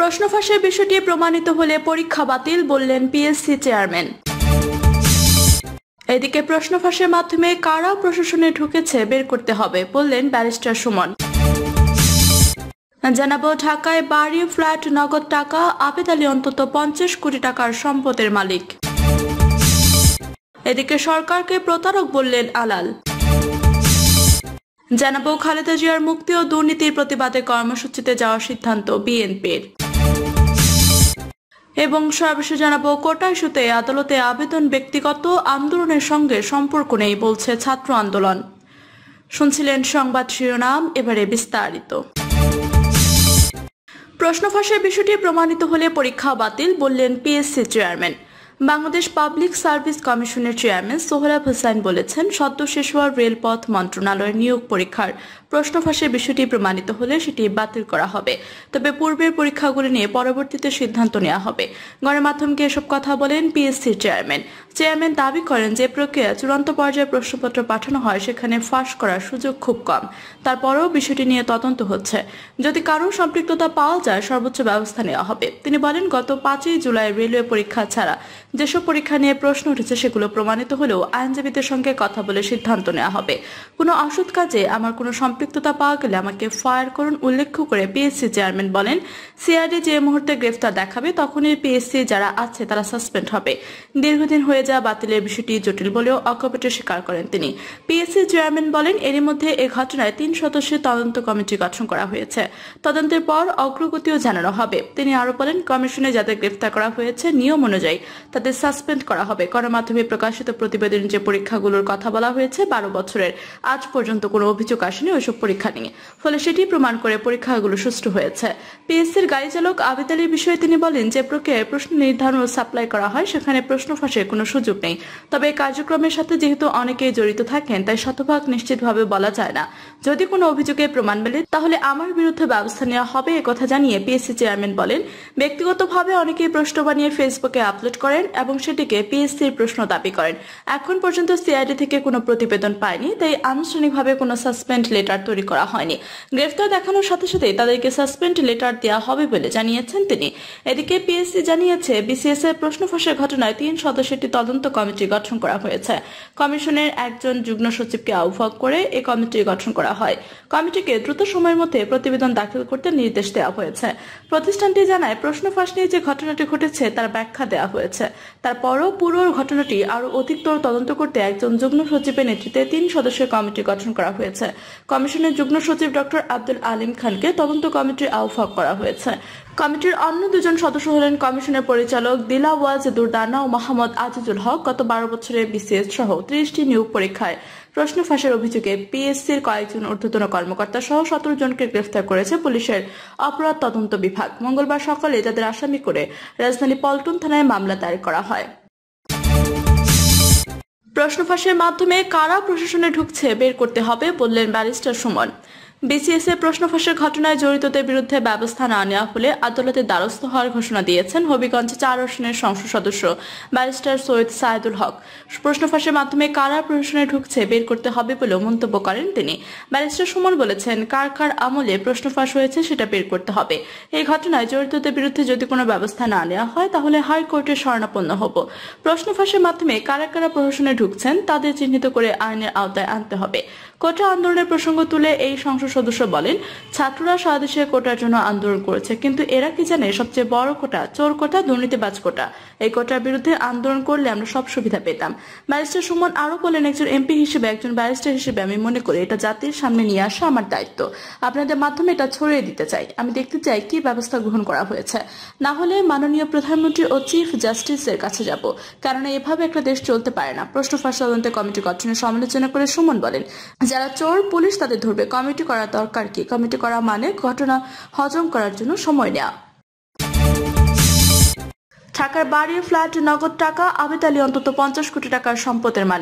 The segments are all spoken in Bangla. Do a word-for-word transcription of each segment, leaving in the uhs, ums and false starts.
প্রশ্ন ফাঁসের বিষয়টি প্রমাণিত হলে পরীক্ষা বাতিল বললেন পিএসসি চেয়ারম্যান। এদিকে প্রশ্ন ফাঁসের মাধ্যমে কারা প্রশাসনে ঢুকেছে বের করতে হবে বললেন ব্যারিস্টার সুমন। জানাবো, ঢাকায় বাড়ি, ফ্ল্যাট, নগদ টাকা, আবেদ আলী অন্তত পঞ্চাশ কোটি টাকার সম্পদের মালিক। এদিকে সরকারকে প্রতারক বললেন আলাল। জানাবো, খালেদা জিয়ার মুক্তি ও দুর্নীতির প্রতিবাদে কর্মসূচিতে যাওয়ার সিদ্ধান্ত বিএনপির। এবং সর্বশেষ জানাবো, কোটা ইস্যুতে আদালতে আবেদন ব্যক্তিগত, আন্দোলনের সঙ্গে সম্পর্ক নেই বলছে ছাত্র আন্দোলন। শুনছিলেন সংবাদ শিরোনাম, এবারে বিস্তারিত। প্রশ্ন ফাঁসের বিষয়টি প্রমাণিত হলে পরীক্ষা বাতিল বললেন PSC chairman. Bangladesh public service কমিশনের চেয়ারম্যান সোহরাব হোসেন বলেছেন, সদ্য শেষ হওয়া রেলপথ মন্ত্রণালয়ের নিয়োগ পরীক্ষার প্রশ্ন ফাঁসের বিষয়টি প্রমাণিত হলে সেটি বাতিল করা হবে, তবে পূর্বের পরীক্ষাগুলি নিয়ে পরবর্তীতে সিদ্ধান্ত নেওয়া হবে। গণমাধ্যমকে এসব কথা বলেন পিএসসির চেয়ারম্যান। চেয়ারম্যান দাবি করেন যে প্রক্রিয়া চূড়ান্ত পর্যায়ে প্রশ্নপত্র পাঠানো হয় সেখানে ফাঁস করার সুযোগ খুব কম, তারপরেও বিষয়টি নিয়ে তদন্ত হচ্ছে। যদি কারো সম্পৃক্ততা পাওয়া যায় সর্বোচ্চ ব্যবস্থা নেওয়া হবে। তিনি বলেন, গত পাঁচই জুলাই রেলওয়ে পরীক্ষা ছাড়া যেসব পরীক্ষা নিয়ে প্রশ্ন উঠেছে সেগুলো প্রমাণিত হলেও আইনজীবীদের সঙ্গে কথা বলে সিদ্ধান্ত নেওয়া হবে। কোনো অসৎ কাজে আমার কোনো সম্পৃক্ততা পাওয়া গেলে আমাকে ফায়ার করুন উল্লেখ করে পিএসসি চেয়ারম্যান বলেন, সিআইডি যে মুহূর্তে গ্রেফতার দেখাবে তখনই পিএসসি যারা আছে তারা সাসপেন্ড হবে। দীর্ঘদিন হয়ে যাওয়া বাতিলের বিষয়টি জটিল বলেও অকপটে স্বীকার করেন তিনি। পিএসসি চেয়ারম্যান বলেন, এরই মধ্যে এ ঘটনায় তিন সদস্যের তদন্ত কমিটি গঠন করা হয়েছে। তদন্তের পর অগ্রগতিও জানানো হবে। তিনি আরো বলেন, কমিশনে যাদের গ্রেফতার করা হয়েছে নিয়ম অনুযায়ী তাদের সাসপেন্ড করা হবে। গণমাধ্যমে প্রকাশিত প্রতিবেদনে যে পরীক্ষাগুলোর কথা বলা হয়েছে বারো বছরের আজ পর্যন্ত কোনো অভিযোগ আসেনি ওইসব পরীক্ষা নিয়ে, ফলে সেটি প্রমাণ করে পরীক্ষাগুলো সুষ্ঠু হয়েছে। পিএসসির গাড়ি চালক আবেদ আলীর বিষয়ে তিনি বলেন, যে প্রক্রিয়ায় প্রশ্ন নির্ধারণ ও সাপ্লাই করা হয় সেখানে প্রশ্ন ফাঁসের কোনো সুযোগ নেই, তবে এই কার্যক্রমের সাথে যেহেতু অনেকেই জড়িত থাকেন তাই শতভাগ নিশ্চিতভাবে বলা যায় না। যদি কোনো অভিযোগে প্রমাণ মেলে তাহলে আমার বিরুদ্ধে ব্যবস্থা নেওয়া হবে একথা জানিয়ে পিএসসি চেয়ারম্যান বলেন, ব্যক্তিগতভাবে অনেকেই প্রশ্ন বানিয়ে ফেসবুকে আপলোড করেন এবং সেটিকে পিএসসির প্রশ্ন দাবি করেন। এখন পর্যন্ত সিআইডি থেকে কোনো প্রতিবেদন পায়নি, তাই আনুষ্ঠানিকভাবে কোনো সাসপেন্ড লেটার তৈরি করা হয়নি। গ্রেফতার দেখানোর সাথে সাথে তাদেরকে সাসপেন্ড লেটার দেওয়া হবে বলে জানিয়েছেন তিনি। এদিকে পিএসসি জানিয়েছে, বিসিএস এর প্রশ্ন ফাঁসের ঘটনায় তিন সদস্যের একটি তদন্ত কমিটি গঠন করা হয়েছে। কমিশনের একজন যুগ্ম সচিবকে আহ্বায়ক করে এই কমিটি গঠন করা হয়। কমিটিকে দ্রুত সময়ের মধ্যে প্রতিবেদন দাখিল করতে নির্দেশ দেওয়া হয়েছে। প্রতিষ্ঠানটি জানায়, প্রশ্ন ফাঁস নিয়ে যে ঘটনাটি ঘটেছে তার ব্যাখ্যা দেওয়া হয়েছে। তারপরও পুরো ঘটনাটি আরো অধিকতর তদন্ত করতে একজন যুগ্ম সচিবের নেতৃত্বে তিন সদস্যের কমিটি গঠন করা হয়েছে। কমিশনের যুগ্ম সচিব ডক্টর আব্দুল আলিম খানকে তদন্ত কমিটির আহ্বায়ক করা হয়েছে। কমিটির অন্য দুজন সদস্য হলেন কমিশনের পরিচালক দিলাওয়াজ দুরদানা ও মোহাম্মদ আজিজুল হক। গত বারো বছরের বিসিএস সহ ত্রিশটি নিয়োগ পরীক্ষায় প্রশ্ন ফাঁসের অভিযোগে পিএসসির কয়েকজন ঊর্ধ্বতন কর্মকর্তা সহ সতেরো জনকে গ্রেফতার করেছে পুলিশের অপরাধ তদন্ত বিভাগ। মঙ্গলবার সকালে তাদের আসামি করে রাজধানী পল্টন থানায় মামলা দায়ের করা হয়। প্রশ্ন ফাঁসের মাধ্যমে কারা প্রশাসনে ঢুকছে বের করতে হবে বললেন ব্যারিস্টার সুমন। বিসিএস এর প্রশ্ন ফাঁসের ঘটনায় জড়িতদের বিরুদ্ধে ব্যবস্থা না নেওয়া হলে আদালতের দ্বারস্থ হওয়ার ঘোষণা দিয়েছেন হবিগঞ্জ চার আসনের সংসদ সদস্য ব্যারিস্টার সৈয়দ সায়েদুল হক। প্রশ্ন ফাঁসের মাধ্যমে কারা প্রশাসনে ঢুকছে বের করতে হবে বলেও মন্তব্য করেন তিনি। ব্যারিস্টার সুমন বলেছেন, কার কার আমলে প্রশ্ন ফাঁস হয়েছে সেটা বের করতে হবে। এই ঘটনায় জড়িতদের বিরুদ্ধে যদি কোনো ব্যবস্থা না নেওয়া হয় তাহলে হাইকোর্টে শরণাপন্ন হব। প্রশ্ন ফাঁসের মাধ্যমে কারা কারা প্রশাসনে ঢুকছেন তাদের চিহ্নিত করে আইনের আওতায় আনতে হবে। কোটা আন্দোলনের প্রসঙ্গ তুলে এই সংসদ সদস্য বলেন, ছাত্ররা সারা দেশে কোটার জন্য আন্দোলন করেছে, কিন্তু এরা কি জানে সবচেয়ে বড় কোটা চোর কোটা, দুর্নীতিবাজ কোটা। এই কোটার বিরুদ্ধে আন্দোলন করলে আমরা সব সুবিধা পেতাম। ব্যারিস্টার সুমন আরো বলেন, একজন এমপি হিসেবে একজন ব্যারিস্টার হিসেবে আমি মনে করি এটা জাতির সামনে নিয়ে আসা আমার দায়িত্ব। আপনাদের মাধ্যমে এটা ছড়িয়ে দিতে চাই। আমি দেখতে চাই কি ব্যবস্থা গ্রহণ করা হয়েছে, না হলে মাননীয় প্রধানমন্ত্রী ও চিফ জাস্টিসের কাছে যাব, কারণ এভাবে একটা দেশ চলতে পারে না। প্রশ্ন ফাঁস তদন্ত কমিটি গঠনের সমালোচনা করে সুমন বলেন, যারা চোর পুলিশ তাদের ধরবে, কমিটি করার দরকার কি? কমিটি করা মানে ঘটনা হজম করার জন্য সময় নেওয়া। ঢাকার বাড়ি, ফ্ল্যাট, নগদ টাকা, আবেদ আলী অন্তত পঞ্চাশ কোটি টাকার সম্পদের মালিক।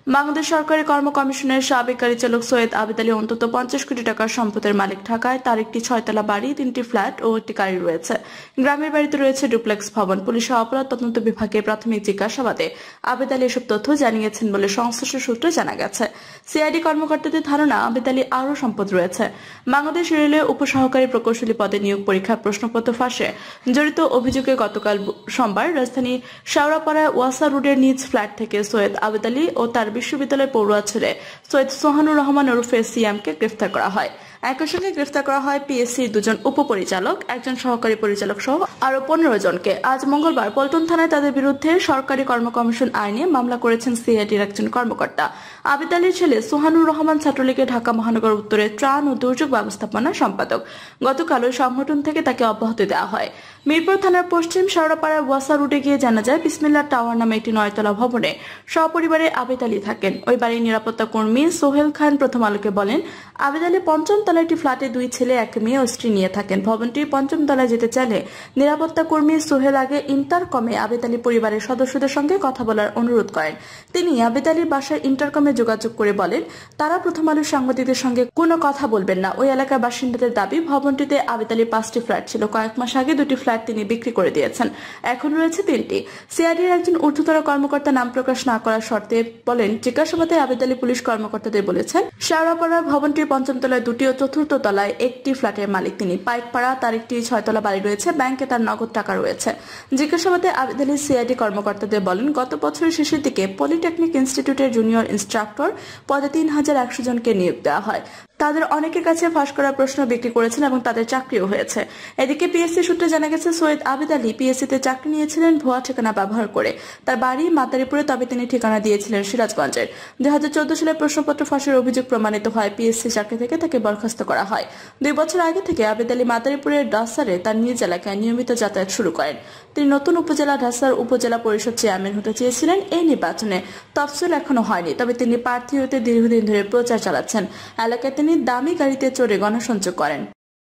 বাংলাদেশ সরকারি কর্ম কমিশনের সাবেক পরিচালক সৈয়দ আবেদ আলী অন্তত পঞ্চাশ কোটি টাকার সম্পদের মালিক থাকায় তার একটি ছয়তলা বাড়ি, তিনটি ফ্ল্যাট ও একটি গাড়ি রয়েছে। গ্রামের বাড়িতে রয়েছে ডুপ্লেক্স ভবন। পুলিশের অপরাধ তদন্ত বিভাগে প্রাথমিক জিজ্ঞাসাবাদে আবেদ আলী এসব তথ্য জানিয়েছেন বলে সংশ্লিষ্ট সূত্রে জানা গেছে। সিআইডি কর্মকর্তাদের ধারণা আবেদ আলী আরও সম্পদ রয়েছে। বাংলাদেশ রেলওয়ে উপসহকারী প্রকৌশলী পদে নিয়োগ পরীক্ষার প্রশ্নপত্র ফাঁসে জড়িত অভিযোগে গতকাল সোমবার রাজধানী শেওড়াপাড়ায় ওয়াসা রোডের নিজ ফ্ল্যাট থেকে সৈয়দ আবেদ আলী ও তার বিশ্ববিদ্যালয়ের পড়ুয়া ছেলে সৈয়দ সোহানুর রহমান ওরফে সিয়ামকে গ্রেফতার করা হয়। একই সঙ্গে গ্রেফতার করা হয় পিএসসির দুজন উপপরিচালক, একজন সহকারী পরিচালক সহ আরো পনেরো জনকে। আজ মঙ্গলবার পল্টন থানায় তাদের বিরুদ্ধে সরকারি কর্ম কমিশন আইনে মামলা করেছেন সিআইডির একজন কর্মকর্তা। আবেদ আলীর ছেলে সোহানুর রহমান ছাত্রলীগের ঢাকা মহানগর উত্তরের ত্রাণ ও দুর্যোগ ব্যবস্থাপনা সম্পাদক। গতকাল ওই সংগঠন থেকে তাকে অব্যাহতি দেওয়া হয়। মিরপুর থানার পশ্চিম শেওড়াপাড়ায় ওয়াসা রুটে গিয়ে জানা যায় বিসমিল্লাহ টাওয়ার নামে একটি নয়তলা ভবনে সপরিবারে আবেদ আলী থাকেন। ওই বাড়ির নিরাপত্তা কর্মী সোহেল খান প্রথম আলোকে বলেন, আবেদ আলী পঞ্চম তলায় একটি ফ্ল্যাটে দুই ছেলে এক মেয়ে ও স্ত্রী নিয়ে থাকেন। ভবনটির পঞ্চম তলায় যেতে চাইলে নিরাপত্তা কর্মী সোহেল আগে ইন্টারকমে আবেদ আলী পরিবারের সদস্যদের সঙ্গে কথা বলার অনুরোধ করেন। তিনি আবেদ আলীর বাসার ইন্টারকমে যোগাযোগ করে বলেন তারা প্রথম আলোর সাংবাদিকদের সঙ্গে কোনো কথা বলবেন না। ওই এলাকার বাসিন্দাদের দাবি ভবনটিতে আবেদ আলীর পাঁচটি ফ্ল্যাট ছিল। কয়েক মাস আগে দুটি ফ্ল্যাট তিনি বিক্রি করে দিয়েছেন, এখন রয়েছে তিনটি। সিআইডির একজন ঊর্ধ্বতর কর্মকর্তা নাম প্রকাশ না করার শর্তে বলেন, জিজ্ঞাসাবাদে আবেদ আলী পুলিশ কর্মকর্তাদের বলেছেন শেওড়াপাড়ার ভবনটির পঞ্চম তলায় দুটি ও চতুর্থ তলায় একটি ফ্ল্যাটের মালিক তিনি। পাইকপাড়া তার একটি ছয়তলা বাড়ি রয়েছে, ব্যাংকে তার নগদ টাকা রয়েছে। জিজ্ঞাসাবাদে আবেদ আলী সিআইডি কর্মকর্তাদের বলেন, গত বছরের শেষের দিকে পলিটেকনিক ইনস্টিটিউটের জুনিয়র ইনস্ট্রাক্টর পদে তিন হাজার একশো জনকে নিয়োগ দেওয়া হয়। তাদের অনেকের কাছে ফাঁস করা প্রশ্ন বিক্রি করেছেন এবং তাদের চাকরিও হয়েছে। এদিকে পিএসসি সূত্রে জানা গেছে সৈয়দ আবেদ আলী পিএসসিতে চাকরি নিয়েছিলেন ভুয়া ঠিকানা ব্যবহার করে। তার বাড়ি মাদারীপুরে, তবে তিনি ঠিকানা দিয়েছিলেন সিরাজগঞ্জের। দুই হাজার চোদ্দ সালে প্রশ্নপত্র ফাঁসের অভিযোগ প্রমাণিত হয়, পিএসসি চাকরি থেকে তাকে বরখাস্ত করা হয়। দুই বছর আগে থেকে আবেদ আলী মাদারীপুরের ডাসারে তার নিজ এলাকায় নিয়মিত যাতায়াত শুরু করেন। তিনি নতুন উপজেলা ঢাসার উপজেলা পরিষদ চেয়ারম্যান হতে চেয়েছিলেন। এই নির্বাচনে তফসিল এখনো হয়নি, তবে তিনি প্রার্থী হতে দীর্ঘদিন ধরে প্রচার চালাচ্ছেন। এলাকায় তিনি দামি গাড়িতে চড়ে গণসংযোগ করেন।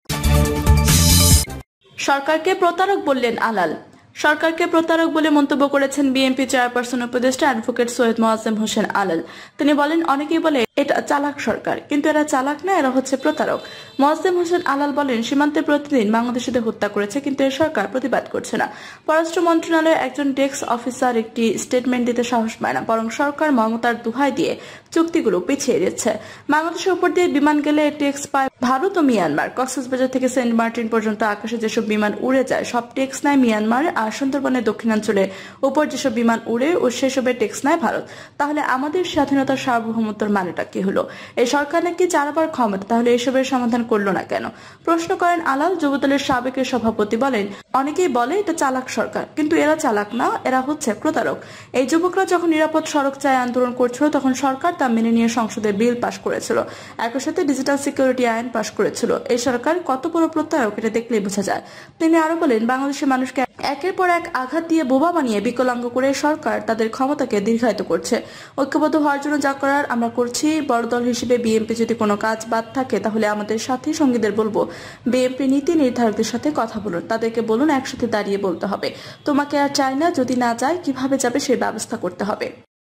সরকারকে প্রতারক বললেন আলাল। সরকারকে প্রতারক বলে মন্তব্য করেছেন বিএনপি চেয়ারপারসন উপদেষ্টা অ্যাডভোকেট সৈয়দ মোয়াজ্জেম হোসেন আলাল। তিনি বলেন, অনেকেই বলে এটা চালাক সরকার, কিন্তু এরা চালাক না, এরা হচ্ছে প্রতারক। মোয়াজ্জেম হোসেন আলাল বলেন, সীমান্তে প্রতিদিন বাংলাদেশিদের হত্যা করেছে, কিন্তু এর সরকার প্রতিবাদ করছে না। পররাষ্ট্র মন্ত্রণালয়ের একজন ডেস্ক অফিসার একটি স্টেটমেন্ট দিতে সাহস পায় না, বরং সরকার মমতার দোহাই দিয়ে চুক্তিগুলো পিছিয়ে দিচ্ছে। বাংলাদেশের উপর দিয়ে বিমান গেলে টেক্স পায় ভারত ও মিয়ানমার। কক্সবাজার থেকে সেন্ট মার্টিন পর্যন্ত আকাশে যেসব বিমান উড়ে যায় সব টেক্স নেয় মিয়ানমার, আর সুন্দরবনের দক্ষিণাঞ্চলে উপর যেসব বিমান উড়ে ও সেসবের টেক্স নেয় ভারত। তাহলে আমাদের স্বাধীনতার সার্বভৌমত্বর মানেটা কি হলো? এই সরকার নাকি চালাবার ক্ষমতা, তাহলে এসবের সমাধান করলো না কেন? প্রশ্ন করেন আলাল। যুবদলের সাবেক সভাপতি বলেন, অনেকেই বলে এটা চালাক সরকার, কিন্তু এরা চালাক না, এরা হচ্ছে প্রতারক। এই যুবকরা যখন নিরাপদ সড়ক চায় আন্দোলন করছিল, তখন সরকার তা মেনে নিয়ে সংসদে বিল পাশ করেছিল, একই সাথে ডিজিটাল সিকিউরিটি আইন পাশ করেছিল। এই সরকার কত বড় প্রতারক এটা দেখলেই বোঝা যায়। তিনি আরো বলেন, বাংলাদেশের মানুষকে একের পর এক আঘাত দিয়ে বোবা বানিয়ে বিকলাঙ্গ করে সরকার তাদের ক্ষমতাকে দীর্ঘায়িত করছে। ঐক্যবদ্ধ হওয়ার জন্য যা করার আমরা করছি। বড় দল হিসেবে বিএনপি যদি কোনো কাজ বাদ থাকে, তাহলে আমাদের সাথী সঙ্গীদের বলবো, বিএনপি নীতি নির্ধারকদের সাথে কথা বলুন, তাদেরকে বলুন একসাথে দাঁড়িয়ে বলতে হবে, তোমাকে আর চাই না, যদি না যায় কিভাবে যাবে সেই ব্যবস্থা করতে হবে।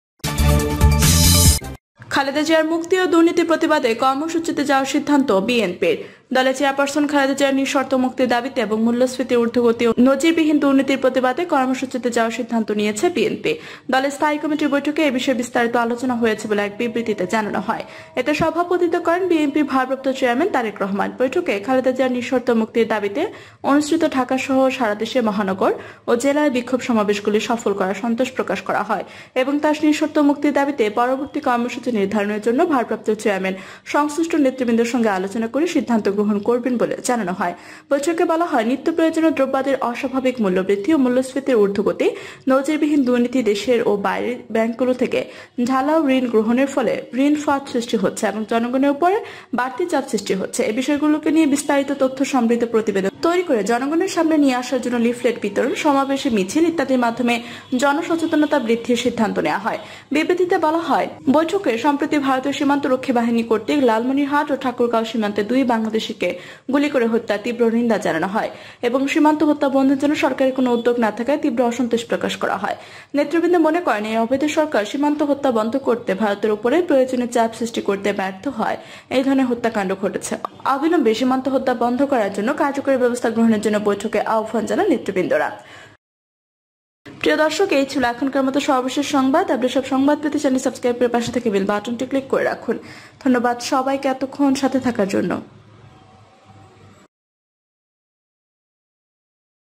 খালেদা জিয়ার মুক্তি ও দুর্নীতির প্রতিবাদে কর্মসূচিতে যাওয়ার সিদ্ধান্ত বিএনপির। দলের চেয়ারপারসন খালেদা জিয়ার নিঃশর্ত মুক্তির দাবিতে এবং মূল্যস্ফীতির ঊর্ধ্বগতি ও নজিরবিহীন দুর্নীতির প্রতিবাদে কর্মসূচিতে যাওয়ার সিদ্ধান্ত নিয়েছে বিএনপি। দলের স্থায়ী কমিটির বৈঠকে এ বিষয়ে বিস্তারিত আলোচনা হয়েছে বলে এক বিবৃতিতে জানানো হয়। এতে সভাপতিত্ব করেন বিএনপির ভারপ্রাপ্ত চেয়ারম্যান তারেক রহমান। বৈঠকে খালেদা জিয়ার নিঃশর্ত মুক্তির দাবিতে অনুষ্ঠিত ঢাকা সহ সারা দেশে মহানগর ও জেলায় বিক্ষোভ সমাবেশগুলি সফল করার সন্তোষ প্রকাশ করা হয় এবং তার নিঃশর্ত মুক্তির দাবিতে পরবর্তী কর্মসূচি নির্ধারণের জন্য ভারপ্রাপ্ত চেয়ারম্যান সংশ্লিষ্ট নেতৃবৃন্দের সঙ্গে আলোচনা করে সিদ্ধান্ত গ্রহণ করবেন বলে জানানো হয়। বৈঠকে বলা হয়, নিত্য প্রয়োজনীয় দ্রব্যাদির অস্বাভাবিক মূল্যবৃদ্ধি ও মূল্যস্ফীতির ঊর্ধ্বগতি, নজিরবিহীন দুর্নীতি, দেশের ও বাইরের ব্যাংকগুলো থেকে ঢালাও ঋণ গ্রহণের ফলে ঋণ ফাঁদ সৃষ্টি হচ্ছে এবং জনগণের উপরে বাড়তি চাপ সৃষ্টি হচ্ছে। এই বিষয়গুলোকে নিয়ে বিস্তারিত তথ্য সমৃদ্ধ প্রতিবেদন তৈরি করে জনগণের সামনে নিয়ে আসার জন্য লিফলেট বিতরণ, সমাবেশে মিছিল ইত্যাদির মাধ্যমে জনসচেতনতা বৃদ্ধির সিদ্ধান্ত নেওয়া হয়। বিবৃতিতে বলা হয়, বৈঠকে সম্প্রতি ভারতীয় সীমান্ত রক্ষী বাহিনী কর্তৃক লালমনিরহাট ও ঠাকুরগাঁও সীমান্তে দুই বাংলাদেশ প্রতিবেশীকে গুলি করে হত্যা তীব্র নিন্দা জানানো হয় এবং সীমান্ত হত্যা বন্ধের জন্য সরকারের কোনো উদ্যোগ না থাকায় তীব্র অসন্তোষ প্রকাশ করা হয়। নেতৃবৃন্দ মনে করেন, এই অবৈধ সরকার সীমান্ত হত্যা বন্ধ করতে ভারতের উপরে প্রয়োজনীয় চাপ সৃষ্টি করতে ব্যর্থ হয় এই ধরনের হত্যাকাণ্ড ঘটেছে। অবিলম্বে সীমান্ত হত্যা বন্ধ করার জন্য কার্যকরী ব্যবস্থা গ্রহণের জন্য বৈঠকে আহ্বান জানান নেতৃবৃন্দরা। প্রিয় দর্শক, এই ছিল এখনকার মতো সর্বশেষ সংবাদ। আপনি সব সংবাদ পেতে চ্যানেল সাবস্ক্রাইব করে পাশে থেকে বেল বাটনটি ক্লিক করে রাখুন। ধন্যবাদ সবাইকে এতক্ষণ সাথে থাকার জন্য।